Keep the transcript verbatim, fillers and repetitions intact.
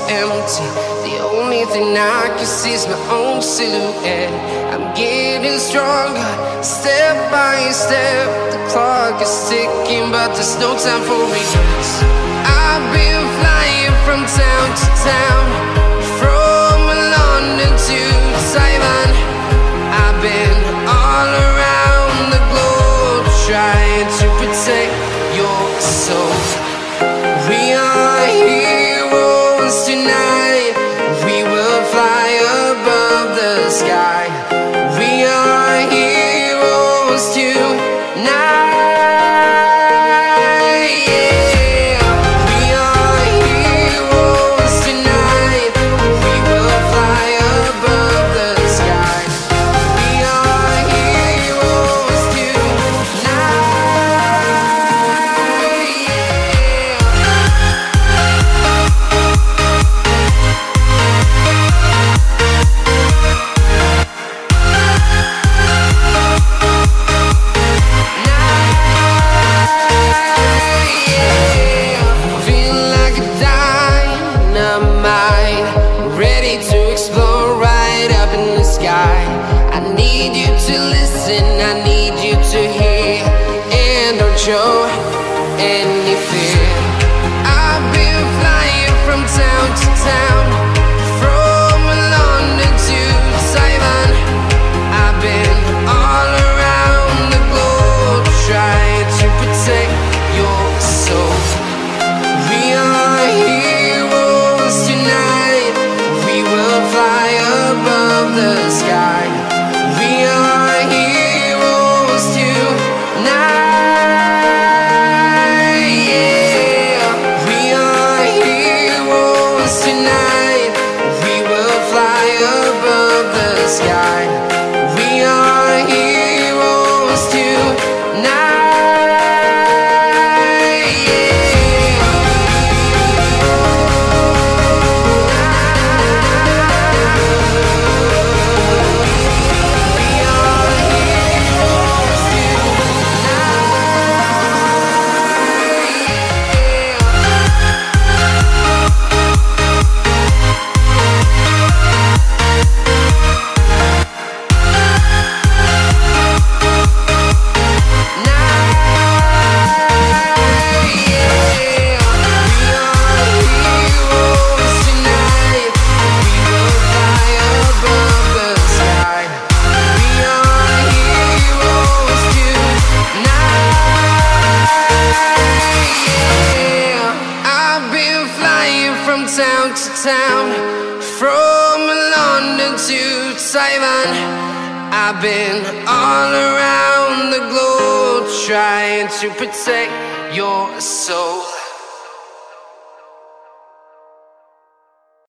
empty. The only thing I can see is my own silhouette. I'm getting stronger, step by step. The clock is ticking, but there's no time for regrets. I've been flying from town to town, from London to Taiwan. I've been all around the globe, trying to protect your soul. We are heroes tonight. We will fly above the sky. We are heroes tonight. Yeah. We are heroes tonight. We will fly above the sky. We are heroes tonight. I need you to listen, I need you to hear, and don't show any fear. I've been flying from town to town, from London to Taiwan. I've been all around the globe, trying to protect your soul. We are heroes tonight. We will fly above the sky. We are heroes tonight. Yeah. We are heroes tonight. We will fly above the sky. We are heroes tonight. Town to town, from London to Taiwan. I've been all around the globe, trying to protect your soul.